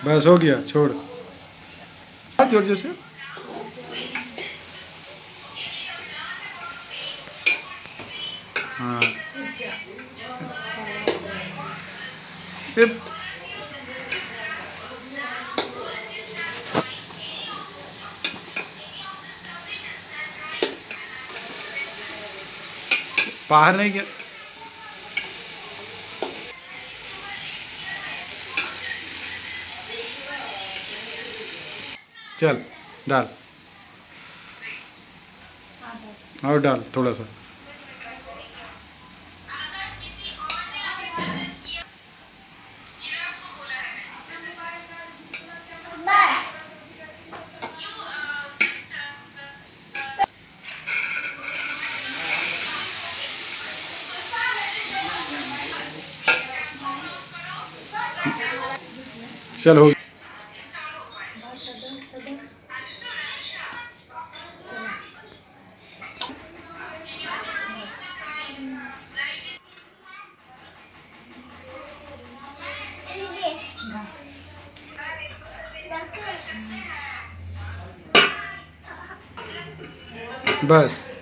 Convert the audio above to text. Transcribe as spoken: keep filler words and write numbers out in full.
बस हो गया, छोड़ जोर जोर से। हाँ बाहर नहीं गया। चल डाल और डाल थोड़ा सा। चल हो बस।